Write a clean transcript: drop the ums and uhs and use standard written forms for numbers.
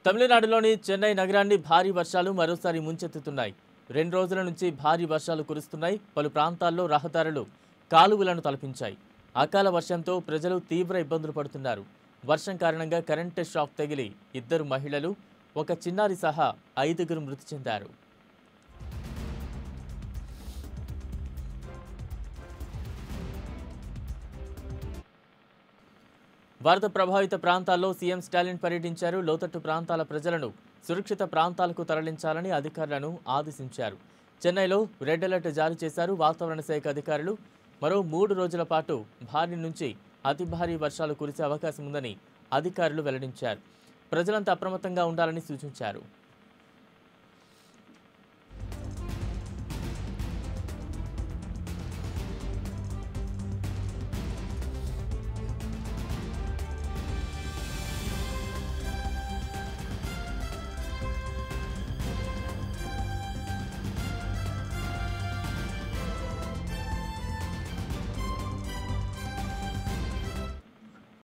తమిళనాడులోని చెన్నై నగరాన్ని భారీ వర్షాలు మరోసారి ముంచెత్తుతున్నాయి. 2 రోజుల నుంచి భారీ వర్షాలు కురుస్తున్నాయి. పలు ప్రాంతాల్లో రహదారులు కాలువలను తలపించాయి. అకాల వర్షంతో ప్రజలు తీవ్ర ఇబ్బందులు పడుతున్నారు. వర్షం కారణంగా కరెంటు షాక్ తగిలి 2 మహిళలు, ఒక చిన్నారి సహా 5గురు మృతి చెందారు. వరద ప్రభావిత ప్రాంతాల్లో సీఎం స్టాలిన్ పర్యటించారు. లోతట్టు ప్రాంతాల ప్రజలను సురక్షిత ప్రాంతాలకు తరలించాలని అధికారులను ఆదేశించారు. చెన్నైలో రెడ్ అలర్ట్ జారీ చేశారు వాతావరణ శాఖ అధికారులు. మరో 3 రోజుల పాటు భారీ నుంచి అతి భారీ వర్షాలు కురిసే అవకాశం ఉందని అధికారులు వెల్లడించారు. ప్రజలంతా అప్రమత్తంగా ఉండాలని సూచించారు.